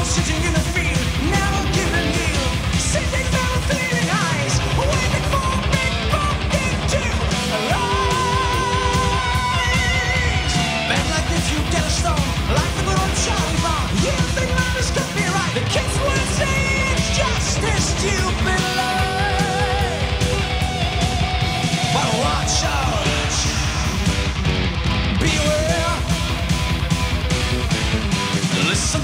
sitting in the field, never giving yield. Sitting there with flaming eyes, waiting for big pumpkin to arise. Bang like if you get a stone, like the good old Charlie Brown. You think love is copyright? The kids will say it's just a stupid lie. But watch out, beware. Listen,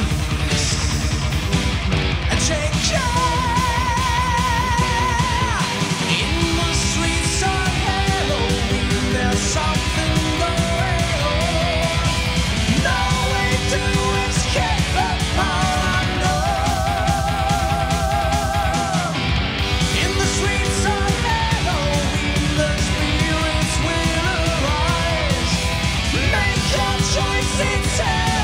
and take care. In the streets of Halloween, there's something going on. No way to escape the paranoia. In the streets of Halloween, the spirits will arise. Make your choice, it's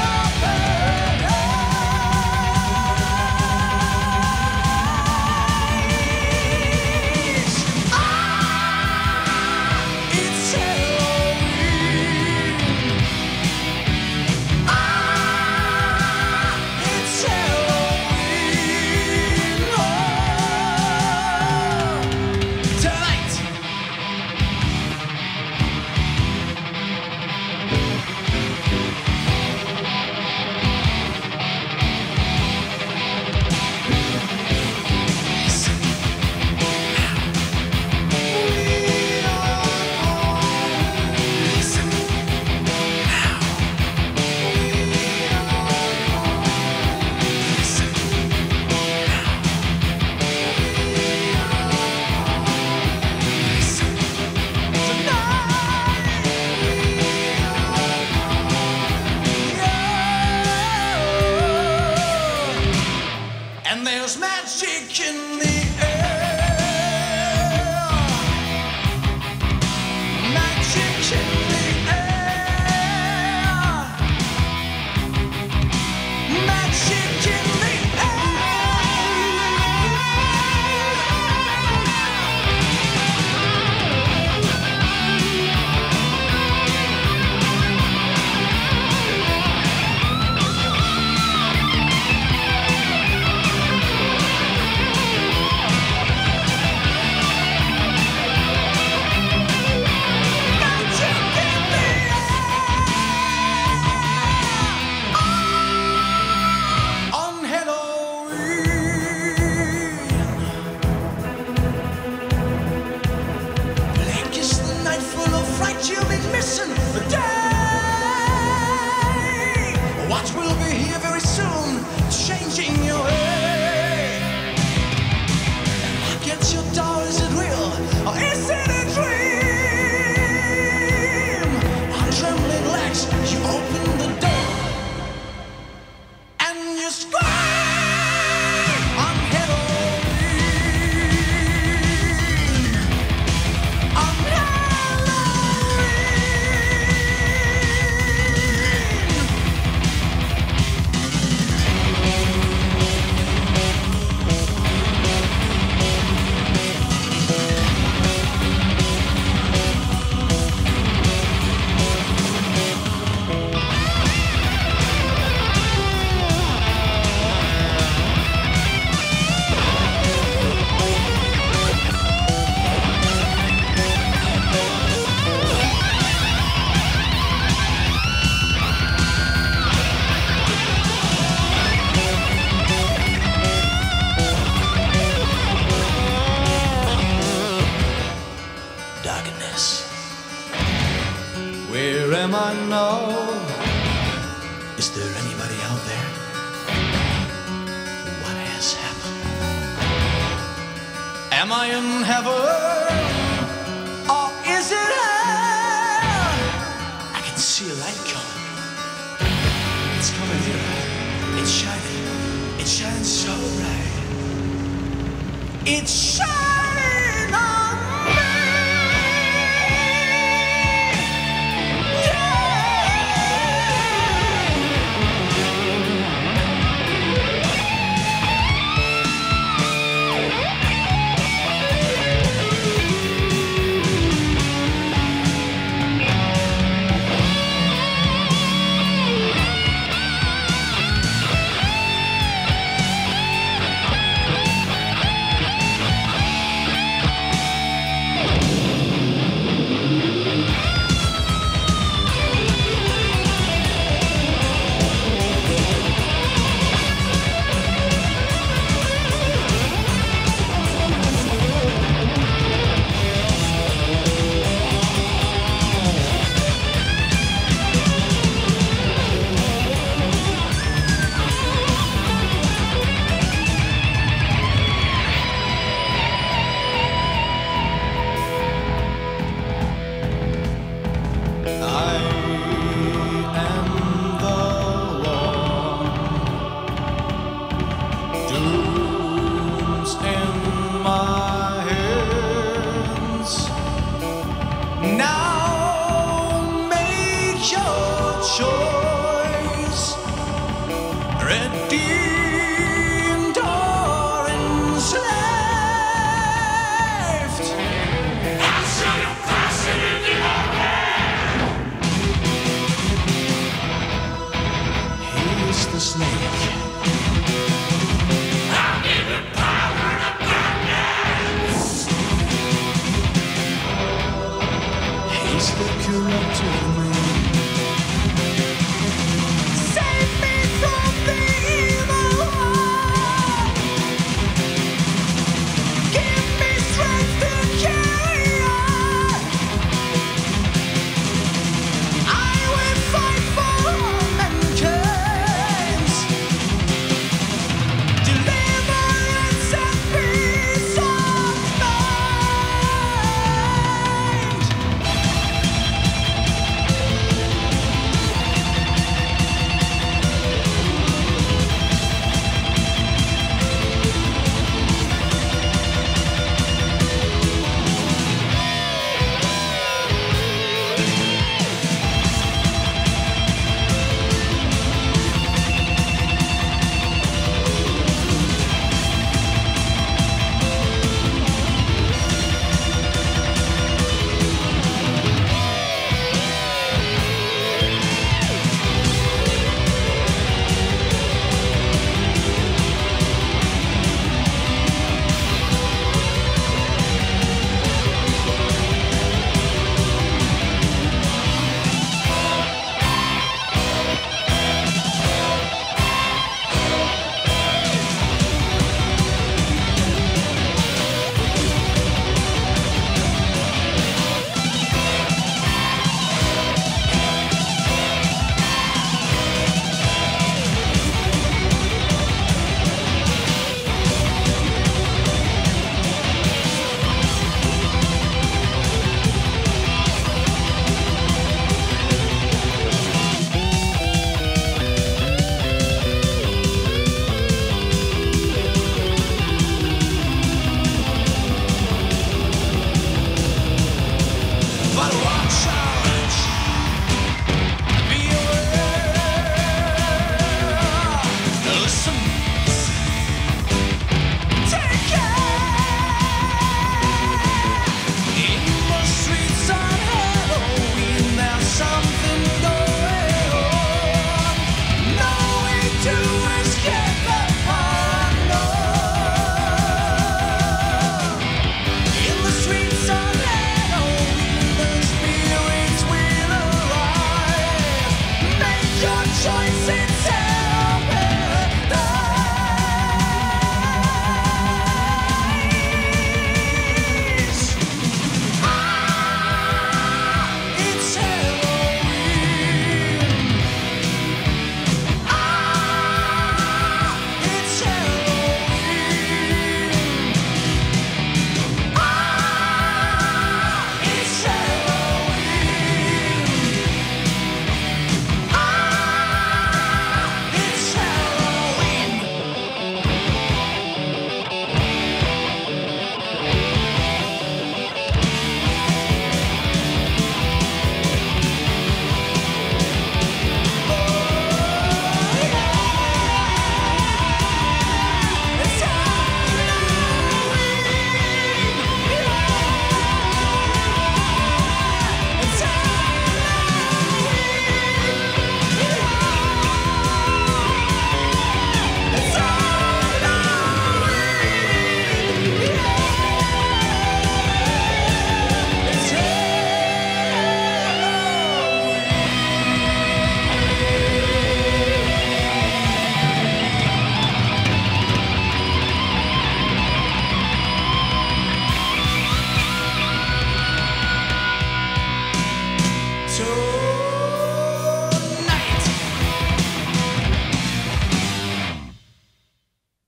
and there's magic in the air. Magic in the air. Magic in the you'll be missing the day. What will be here very soon, changing your way. Look at your door, is it real or is it a dream? On trembling legs, you open the door and you scream on Halloween. On darkness. Where am I now? Is there anybody out there? What has happened? Am I in heaven or is it hell? I can see a light coming. It's coming here. It's shining. It's shining so bright. It's shining on me. cartoons in my hands. Now make your choice. Redeemed or enslaved. I'll show you passion in your head. He's the snake.